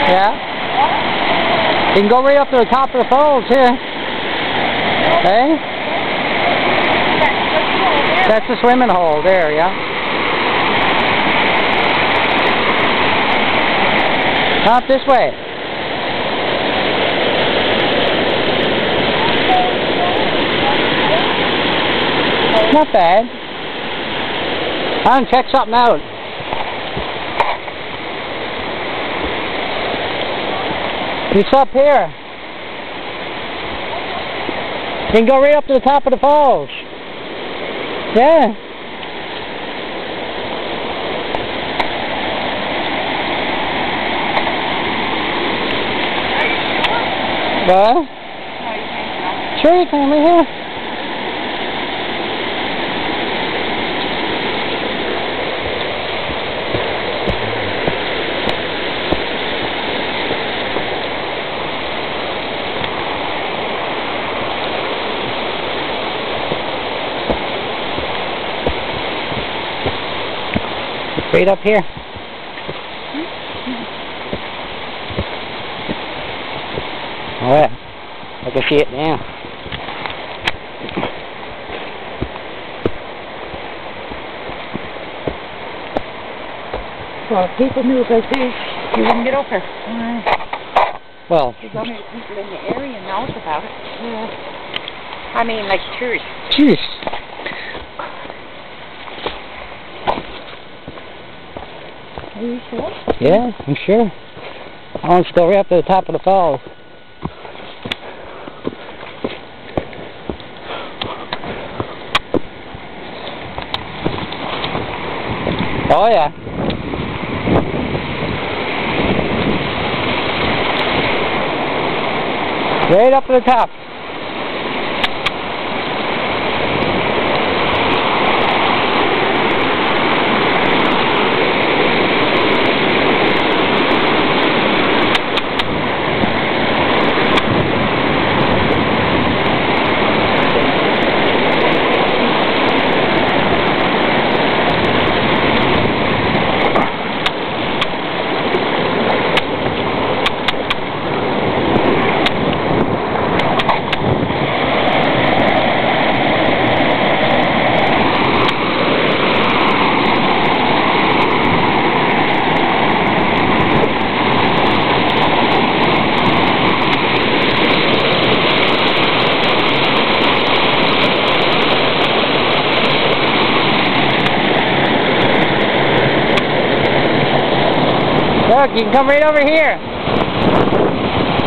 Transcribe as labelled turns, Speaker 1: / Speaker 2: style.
Speaker 1: Yeah? You can go right up to the top of the falls here. Hey? That's the swimming hole there, yeah? Not this way. Not bad. I'm gonna check something out. It's up here. You can go right up to the top of the falls. Yeah. What? Sure you can, right here. Right up here. Oh yeah, I can see it now.
Speaker 2: Well, if people knew about this, you wouldn't get up here.
Speaker 1: Well,
Speaker 2: There's only people in the area knows about it. Yeah. I mean, like tourists.
Speaker 1: Jeez.
Speaker 2: Are you sure?
Speaker 1: Yeah, I'm sure. I want to go right up to the top of the falls. Oh yeah. Right up to the top. Look, you can come right over here.